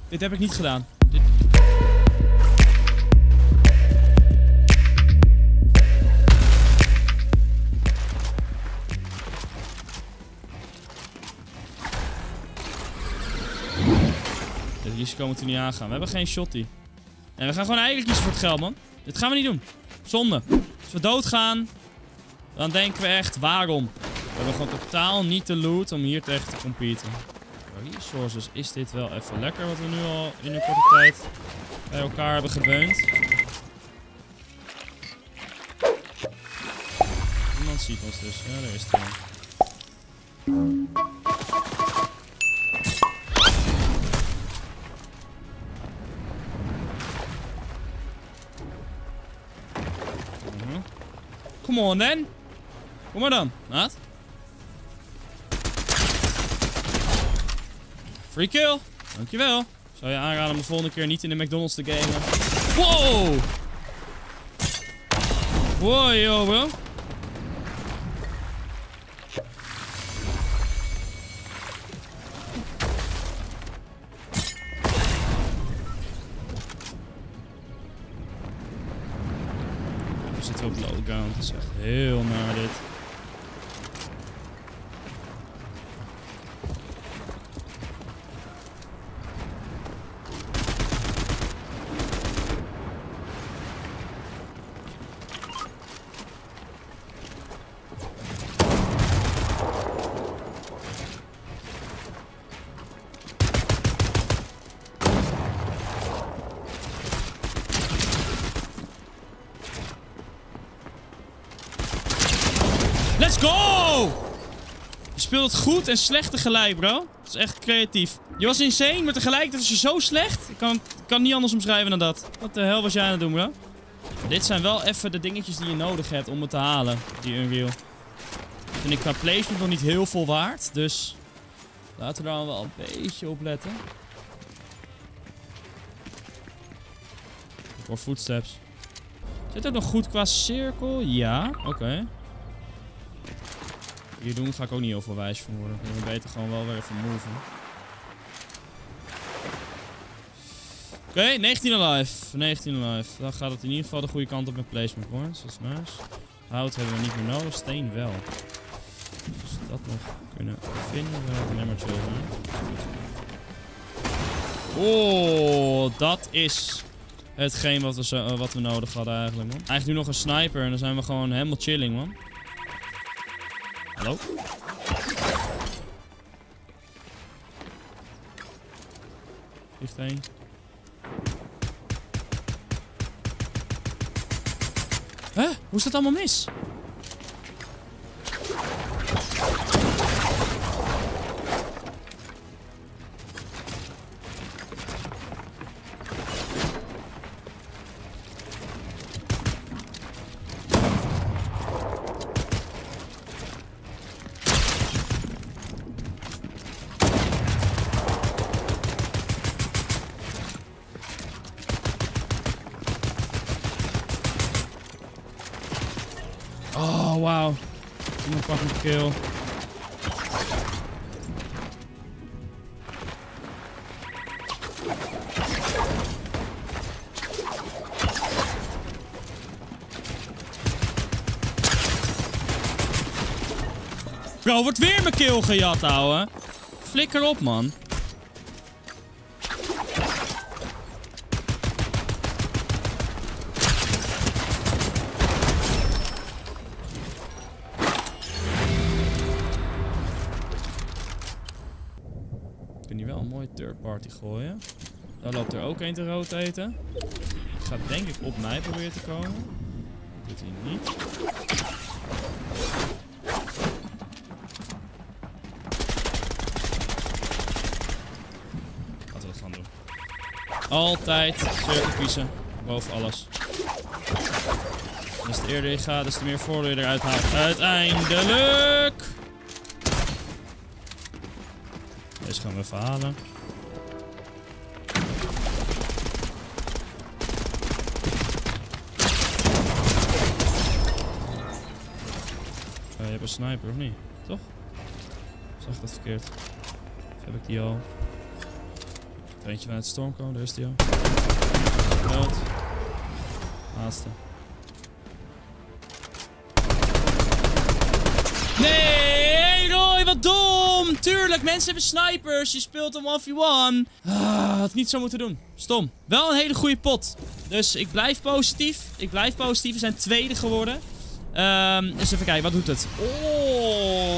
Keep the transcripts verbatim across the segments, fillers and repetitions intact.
Dit heb ik niet gedaan. Dit... Dit risico moeten we niet aangaan. We hebben geen shotty. En we gaan gewoon eigenlijk kiezen voor het geld, man. Dit gaan we niet doen. Zonde. Als we doodgaan, dan denken we echt, waarom? We hebben gewoon totaal niet de loot om hier tegen te competen. Resources is dit wel even lekker wat we nu al in een korte tijd bij elkaar hebben gebeund. Iemand ziet ons dus. Ja, daar is het wel. Uh-huh. Come on then. Kom maar dan. Wat? Free kill. Dankjewel. Zou je aanraden om de volgende keer niet in de McDonald's te gamen? Wow! Wow, yo, bro. We zitten op low ground. Het is echt heel naar dit. Let's go! Je speelt het goed en slecht tegelijk, bro. Dat is echt creatief. Je was insane, maar tegelijkertijd was je zo slecht. Ik kan, ik kan niet anders omschrijven dan dat. Wat de hel was jij aan het doen, bro? Dit zijn wel even de dingetjes die je nodig hebt om het te halen, die Unreal. Vind ik qua placement nog niet heel veel waard, dus laten we daar wel een beetje op letten. Ik hoor footsteps. Zit het nog goed qua cirkel? Ja, oké. Okay. Hier doen ga ik ook niet heel veel wijs van worden. Ik wil beter gewoon wel weer even moven. Oké, okay, negentien alive. negentien alive. Dan gaat het in ieder geval de goede kant op met placement points. Dat is nice. Hout hebben we niet meer nodig. Steen wel. Dus dat nog kunnen vinden. We hebben alleen maar children. Oh, dat is hetgeen wat we, zo, uh, wat we nodig hadden eigenlijk, man. Eigenlijk nu nog een sniper en dan zijn we gewoon helemaal chilling, man. Hallo? Vliegt heen. Huh? Hoe is dat allemaal mis? Oh, wauw. Iemand pakt een kill. Bro, wordt weer mijn kill gejat, ouwe. Flikker op, man. Ik kan hier wel een mooie third party gooien. Daar loopt er ook een te rotaten. Ik ga denk ik op mij proberen te komen. Dat doet hij niet. Laten we dat gaan doen. Altijd cirkel kiezen. Boven alles. Des te eerder je gaat, des te meer voordeel je eruit haalt. Uiteindelijk! Deze gaan we even halen. Uh, je hebt een sniper of niet? Toch? Zag ik dat verkeerd? Of heb ik die al? Eentje vanuit de storm komen, daar is die al. Dood. Laatste. Nee, Roy, wat dom! Tuurlijk, mensen hebben snipers. Je speelt een one v one. Ah, had ik niet zo moeten doen. Stom. Wel een hele goede pot. Dus ik blijf positief. Ik blijf positief. We zijn tweede geworden. Um, dus even kijken, wat doet het? Oh!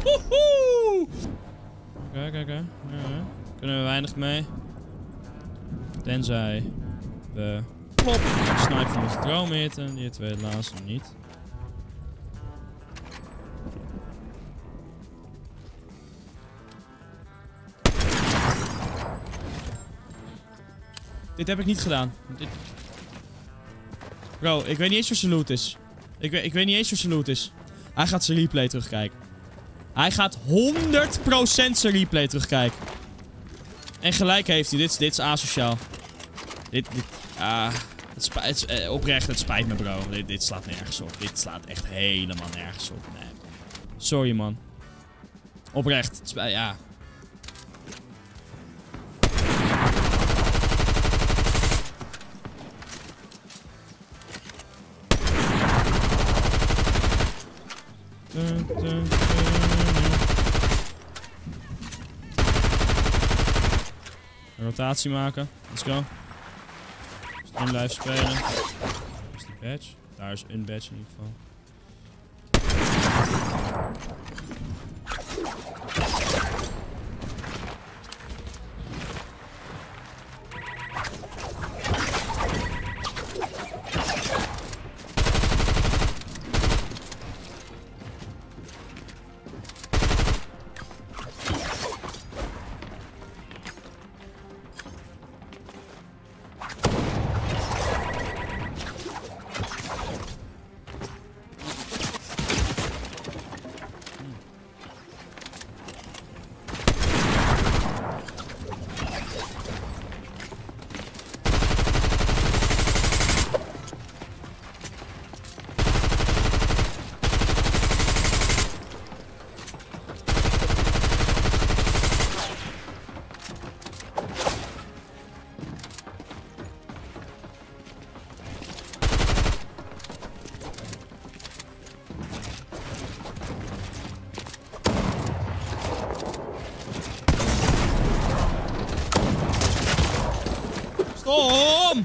Oké, oké, oké. Kunnen we weinig mee. Tenzij we... Plop! Sniper van onze droom hitten. Die twee laatste niet. Dit heb ik niet gedaan. Dit... Bro, ik weet niet eens wat zijn loot is. Ik weet, ik weet niet eens wat zijn loot is. Hij gaat zijn replay terugkijken. Hij gaat honderd procent zijn replay terugkijken. En gelijk heeft hij. Dit, dit is asociaal. Dit, dit, ah, het spijt, het, eh, oprecht, het spijt me, bro. Dit, dit slaat nergens op. Dit slaat echt helemaal nergens op. Nee. Sorry, man. Oprecht. Het spijt, ja. Dun, dun, dun. Een rotatie maken. Let's go. In blijven spelen. Daar is die badge. Daar is een badge in ieder geval. Stom!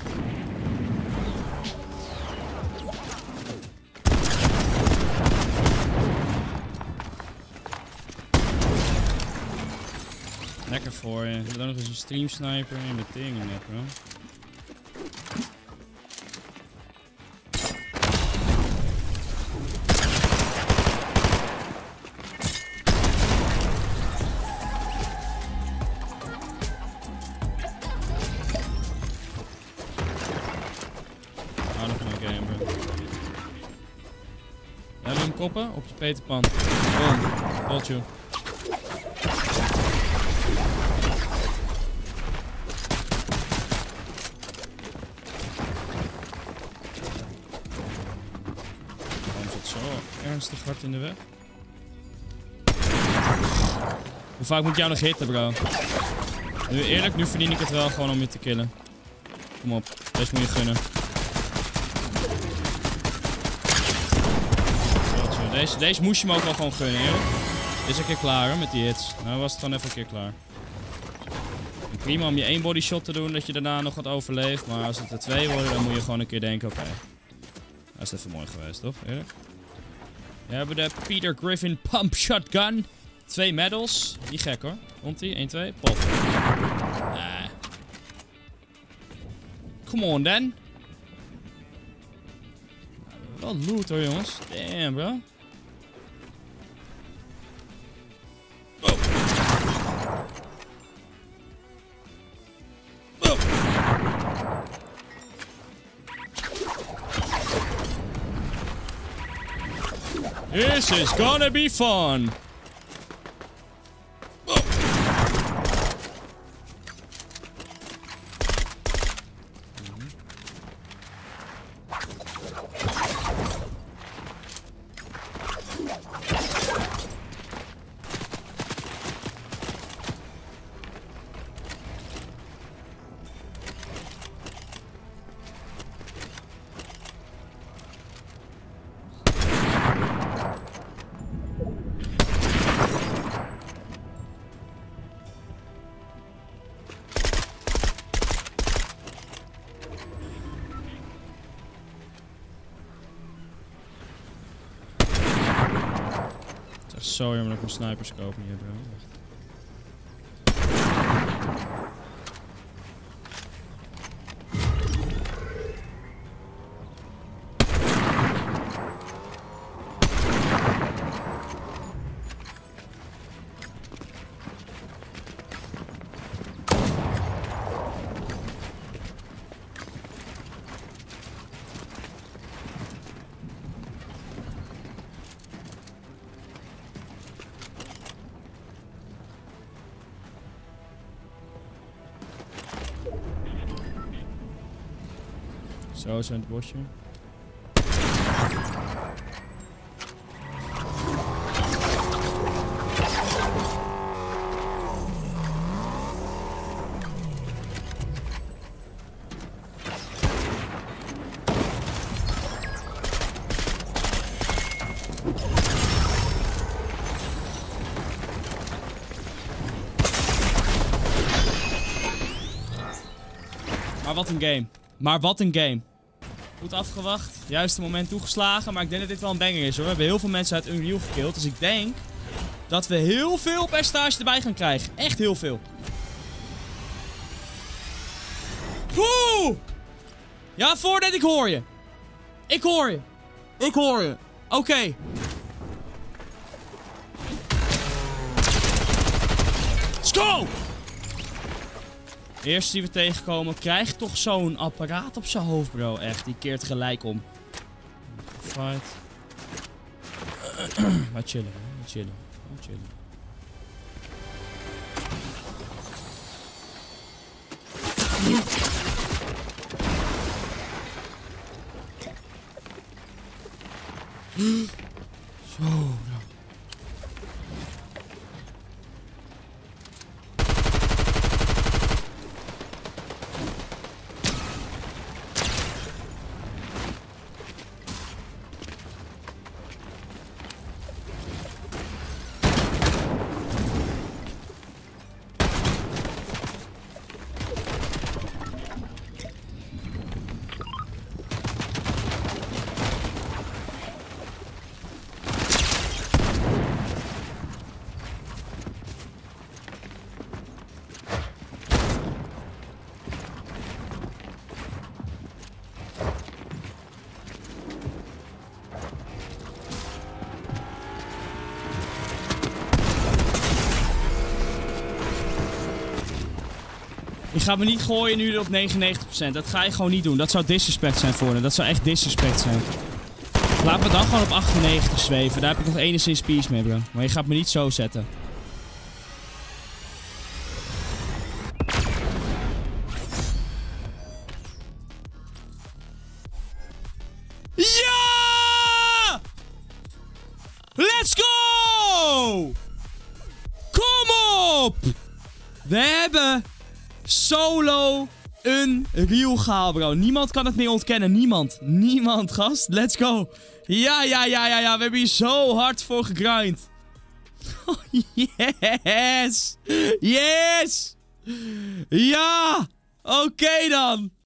Lekker voor je. Je hebt ook nog eens een stream sniper en met dingen net, bro. Koppen op je peterpan. Boom. Told you. Waarom zit zo ernstig hard in de weg? Hoe vaak moet ik jou nog hitten, bro? Nu eerlijk, nu verdien ik het wel gewoon om je te killen. Kom op, deze moet je gunnen. Deze, deze moest je me ook wel gewoon gunnen, eerlijk. Dit is een keer klaar, hoor, met die hits. Nou was het gewoon even een keer klaar. En prima om je één bodyshot te doen, dat je daarna nog wat overleeft. Maar als het er twee worden, dan moet je gewoon een keer denken, oké. Okay, dat is even mooi geweest, toch? Eerlijk. We hebben de Peter Griffin Pump Shotgun. Twee medals. Niet gek, hoor. Komt ie? één, twee. Pop. Nee. Come on, dan. Wel loot, hoor, jongens. Damn, bro. This is gonna be fun. Zo jammer dat ik mijn sniperscope niet heb, bro. Wacht. Zo, zo in het bosje. Maar wat een game. Maar wat een game. Goed afgewacht. Juiste moment toegeslagen. Maar ik denk dat dit wel een banger is hoor. We hebben heel veel mensen uit Unreal gekillt. Dus ik denk dat we heel veel percentage erbij gaan krijgen. Echt heel veel. Woe! Ja, voordat ik hoor je. Ik hoor je. Ik hoor je. Oké. Okay. Let's go! De eerste die we tegenkomen krijgt toch zo'n apparaat op zijn hoofd, bro. Echt, die keert gelijk om. Fight. Maar chillen, man. Maar chillen. Maar chillen. Zo, bro. Je gaat me niet gooien nu op negenennegentig procent. Dat ga je gewoon niet doen. Dat zou disrespect zijn voor hem. Dat zou echt disrespect zijn. Laat me dan gewoon op achtennegentig zweven. Daar heb ik nog enigszins peace mee, bro. Maar je gaat me niet zo zetten. Ja! Let's go! Kom op! We hebben solo Unreal gehaald, bro. Niemand kan het meer ontkennen. Niemand. Niemand, gast. Let's go. Ja, ja, ja, ja, ja. We hebben hier zo hard voor gegrind. Oh, yes. Yes. Ja. Oké okay dan.